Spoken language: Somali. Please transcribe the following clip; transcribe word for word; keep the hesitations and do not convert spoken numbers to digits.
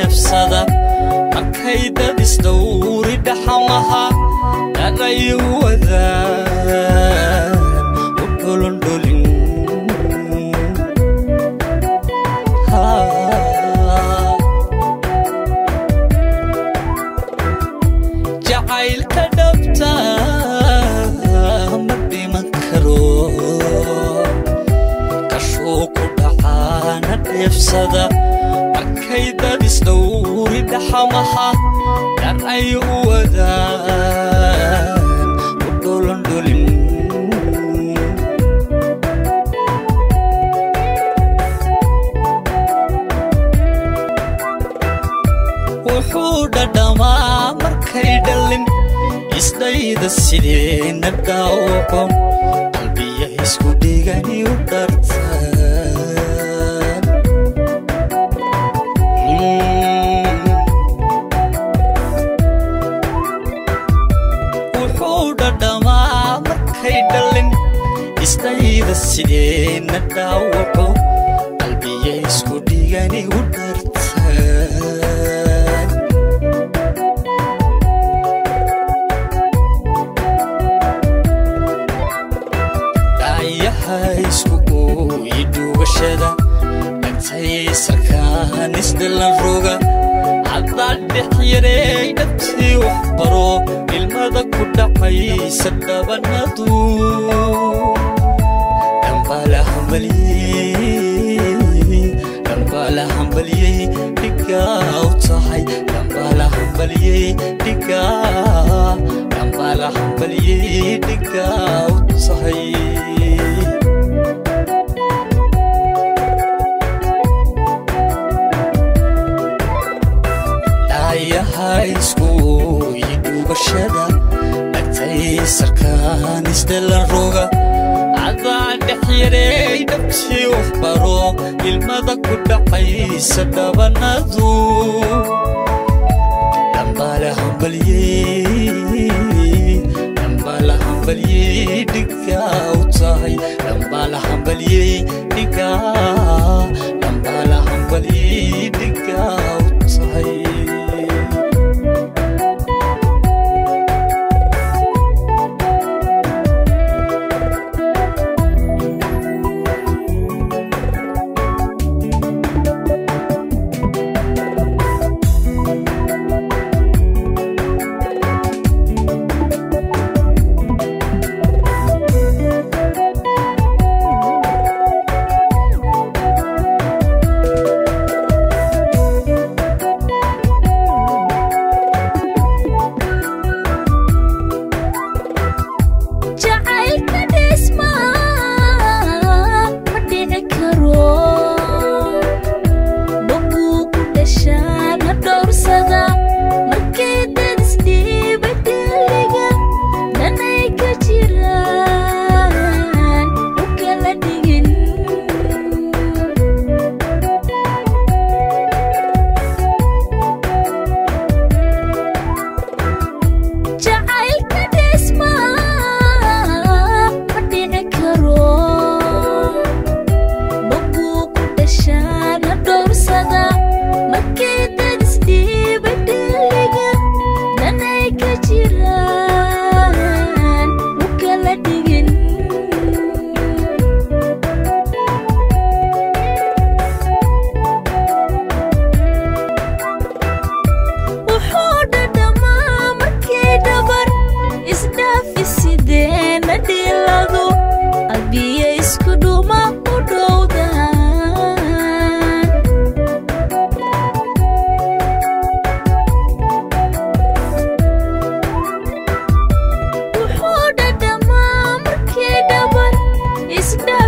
dheefsada markay dad isdhowri dhaxamaha dhalay wadaan u dholondholin jacaylka dhabta ma dhiman karo kashuu ku dhacaana dheefsada markay dad isdhowri dhaxamaha dhalay wadaan u dholondholin wuxuu dhadhamaa markay dhalin isdayda sideena dhaawaco qalbiya isku dhigani u dhartaan wuxuu dhadhamaa markay dhalin isdayda sideena dhaawaco qalbiya isku dhigani u dhartaan isku yidugashada dhagtay sarkaan isdhalan roga caddaad dhex yareey dhabtii wax baro ilmada ku dhacaysa dhabanadu dhanbaala hambaliyey dhanbaala hambaliyey dhigaa u tahay dhanbaala hambaliyey dhigaa dhanbaala hambaliyey dhigaa u tahay isku yidugashada dhagtay sarkaan isdhalan roga caddaad dhex yareey dhabtii wax baro ilmada ku dhacaysa dhabanadu dhanbaala hambaliyey dhanbaala hambaliyey dhigaa u tahay dhanbaala hambaliyey dhigaa dhanbaala hambaliyey dhigaa u tahay It's